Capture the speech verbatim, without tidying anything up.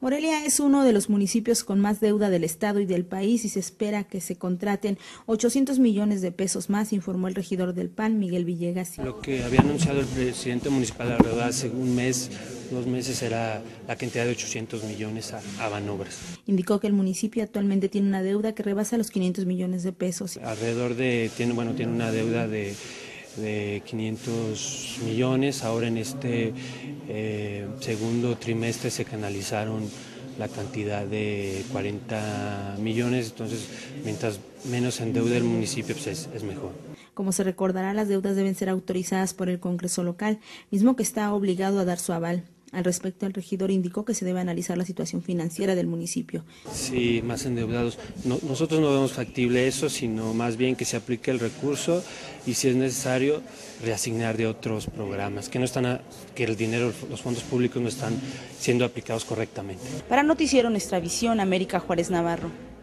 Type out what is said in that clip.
Morelia es uno de los municipios con más deuda del estado y del país y se espera que se contraten ochocientos millones de pesos más, informó el regidor del P A N, Miguel Villegas. Lo que había anunciado el presidente municipal alrededor hace un mes, dos meses, era la cantidad de ochocientos millones a, a Banobras. Indicó que el municipio actualmente tiene una deuda que rebasa los quinientos millones de pesos. Alrededor de, tiene, bueno, tiene una deuda de... de quinientos millones, ahora en este eh, segundo trimestre se canalizaron la cantidad de cuarenta millones, entonces mientras menos endeude el municipio pues es, es mejor. Como se recordará, las deudas deben ser autorizadas por el Congreso local, mismo que está obligado a dar su aval. Al respecto, el regidor indicó que se debe analizar la situación financiera del municipio. Sí, más endeudados. No, nosotros no vemos factible eso, sino más bien que se aplique el recurso y, si es necesario, reasignar de otros programas, que no están a, que el dinero, los fondos públicos no están siendo aplicados correctamente. Para Noticiero Nuestra Visión, América Juárez Navarro.